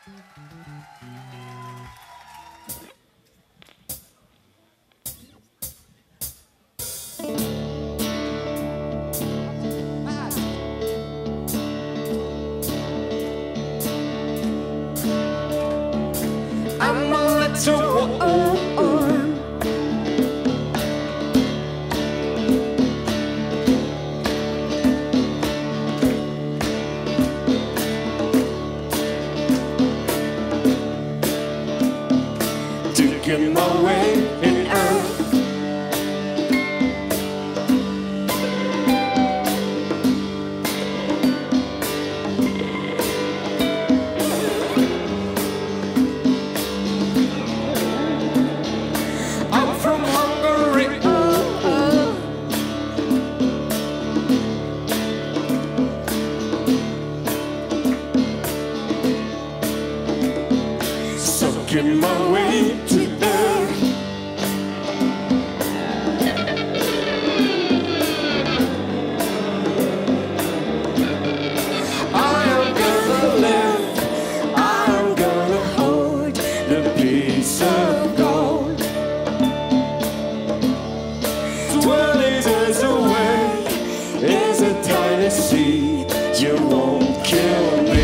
I'm a little warm. Digging my way in earth. I'm from Hungary. Sucking my way to earth. I am gonna live. I am gonna hold the piece of gold. 20 days away is a tiny seed. You won't kill me.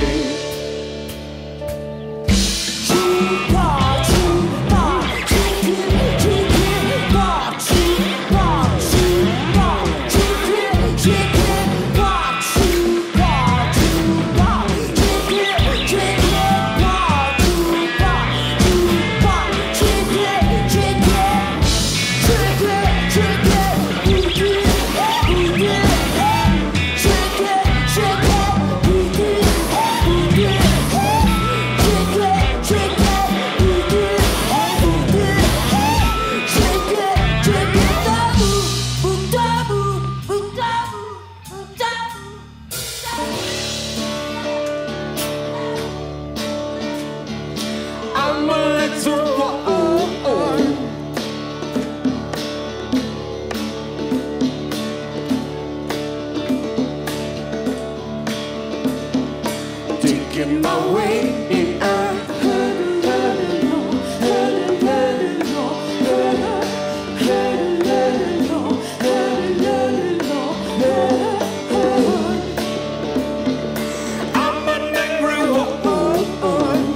I'm a little warm. Digging my way in earth. I'm an angry woman.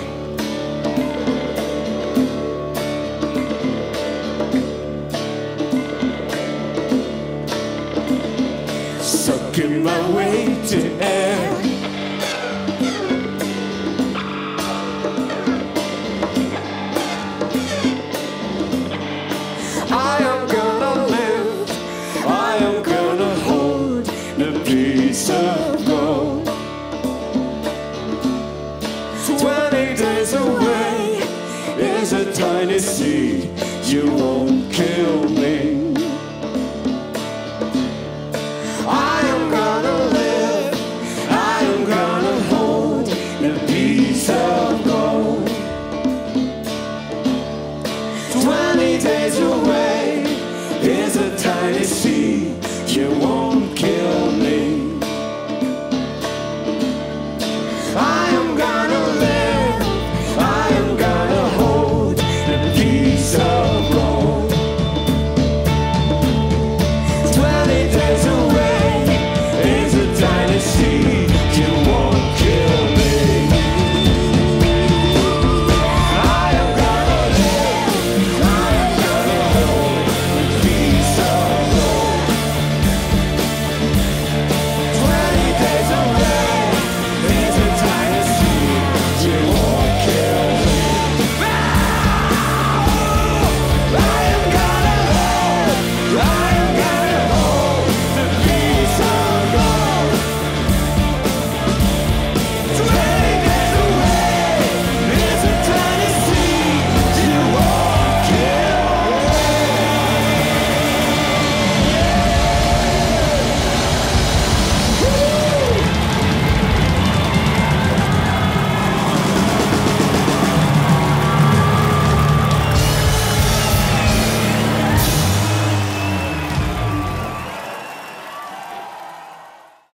Sucking my way to air. I am gonna live. I am gonna hold the piece of gold. 20 days away is a tiny seed. You won't kill me. I am gonna live. I am gonna hold the piece of